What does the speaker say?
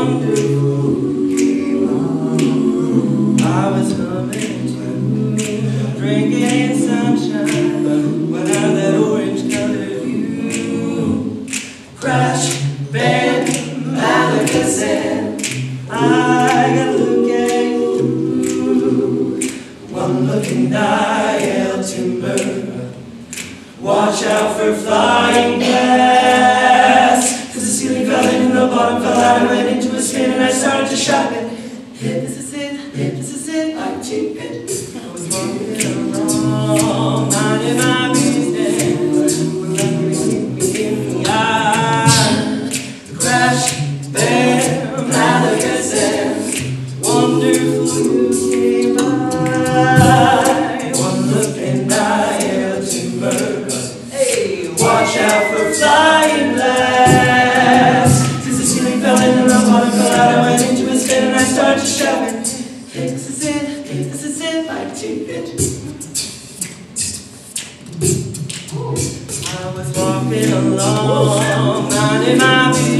I was humming too, drinking sunshine, when out that orange-colored view. Crash, bang, Malacassin, I got a look at you. One look and I'll timber. Watch out for flying glass, 'cause the ceiling fell in and the bottom fell out. I went into a spin and I started to shout it. This is it, I cheap it. I was walking along, minding my business, when luckily hit me in the eye. Crash, bam, Malacassin, wonderful you came by. One look and I held timber. Hey, watch out for flying glass, 'cause the ceiling fell in and the bottom fell out. I went into a spin and I started to shout it. This is it, I cheap it. I was walking along, minding my business.